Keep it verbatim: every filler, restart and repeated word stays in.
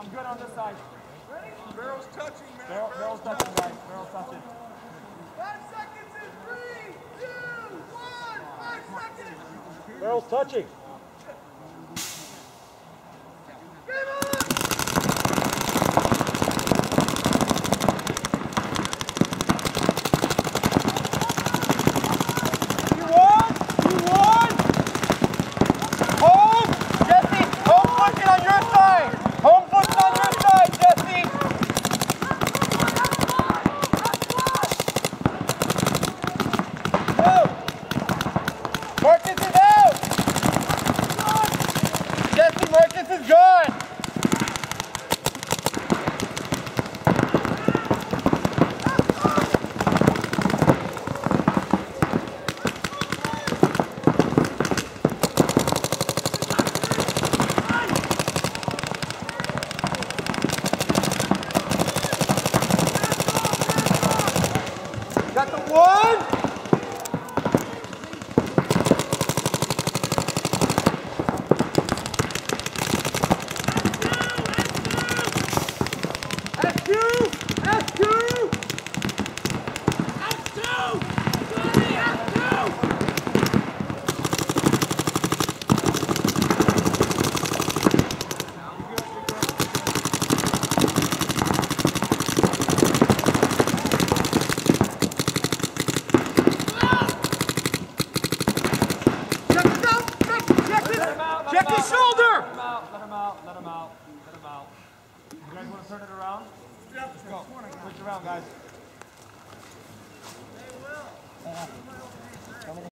I'm good on this side. Barrel's touching, man. Barrel, barrel's touching, guys. Barrel's touching. Five seconds in three, two, one. Five seconds. Barrel's touching. Game on! You won! You won! Home! Jesse! Home pushing on your side! Home pushing on your side, Jesse! Go! Marcus is out! Jesse, Marcus is gone! Got the one! S two! S two! S two! S two! Check his shoulder! Let him out, let him out, let him out, let him out. You guys want to turn it around? Yeah, let's go. Switch around, guys. They will.